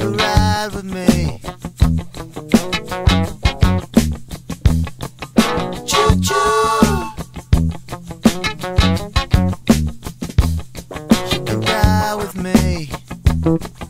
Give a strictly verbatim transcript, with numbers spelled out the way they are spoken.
a ride with me. Choo choo. She can ride with me.